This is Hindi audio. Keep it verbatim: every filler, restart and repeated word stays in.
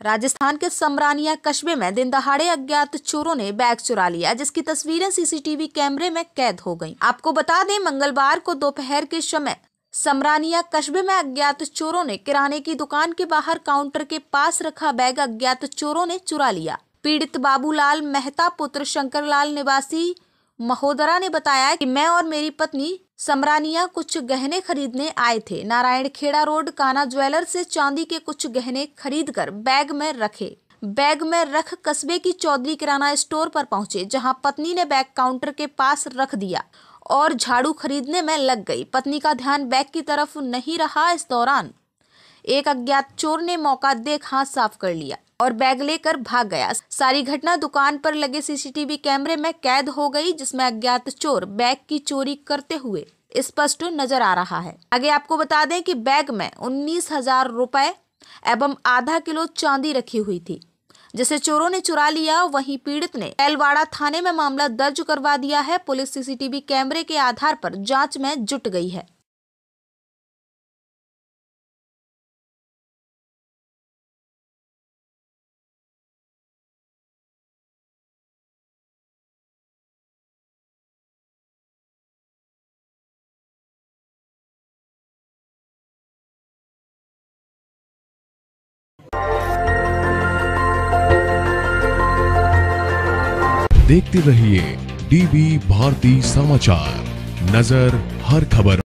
राजस्थान के समरानिया कस्बे में दिन दहाड़े अज्ञात चोरों ने बैग चुरा लिया, जिसकी तस्वीरें सीसीटीवी कैमरे में कैद हो गईं। आपको बता दें, मंगलवार को दोपहर के समय समरानिया कस्बे में अज्ञात चोरों ने किराने की दुकान के बाहर काउंटर के पास रखा बैग अज्ञात चोरों ने चुरा लिया। पीड़ित बाबूलाल मेहता पुत्र शंकरलाल निवासी महोदरा ने बताया कि मैं और मेरी पत्नी समरानिया कुछ गहने खरीदने आए थे। नारायण खेड़ा रोड काना ज्वेलर से चांदी के कुछ गहने खरीदकर बैग में रखे। बैग में रख कस्बे की चौधरी किराना स्टोर पर पहुंचे, जहां पत्नी ने बैग काउंटर के पास रख दिया और झाड़ू खरीदने में लग गई। पत्नी का ध्यान बैग की तरफ नहीं रहा। इस दौरान एक अज्ञात चोर ने मौका देख हाथ साफ कर लिया और बैग लेकर भाग गया। सारी घटना दुकान पर लगे सीसीटीवी कैमरे में कैद हो गई, जिसमें अज्ञात चोर बैग की चोरी करते हुए स्पष्ट नजर आ रहा है। आगे आपको बता दें कि बैग में उन्नीस हजार रुपए एवं आधा किलो चांदी रखी हुई थी, जिसे चोरों ने चुरा लिया। वहीं पीड़ित ने एलवाड़ा थाने में मामला दर्ज करवा दिया है। पुलिस सीसीटीवी कैमरे के आधार पर जांच में जुट गई है। देखते रहिए डीबी भारती समाचार, नजर हर खबर।